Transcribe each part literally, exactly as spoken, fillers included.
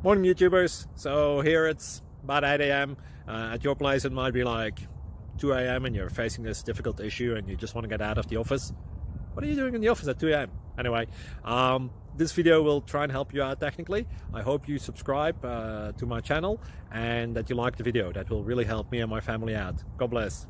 Morning YouTubers. So here it's about eight A M Uh, at your place it might be like two A M and you're facing this difficult issue and you just want to get out of the office. What are you doing in the office at two A M? Anyway, um, this video will try and help you out technically. I hope you subscribe uh, to my channel and that you like the video. That will really help me and my family out. God bless.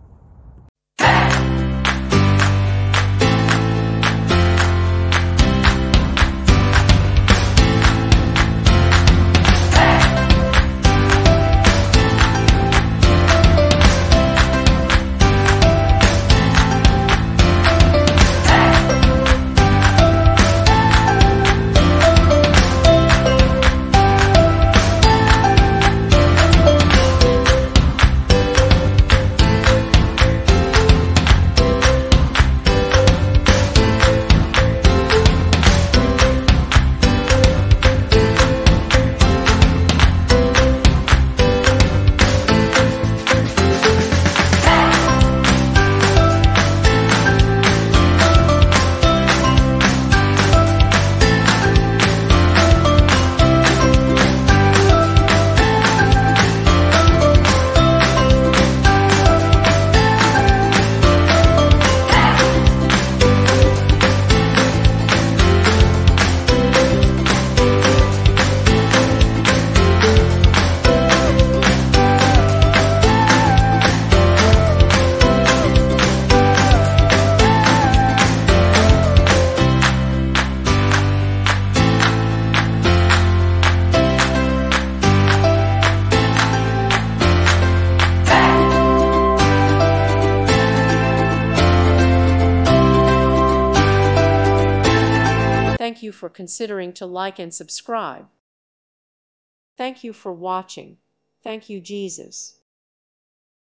Thank you for considering to like and subscribe. Thank you for watching. Thank you, Jesus.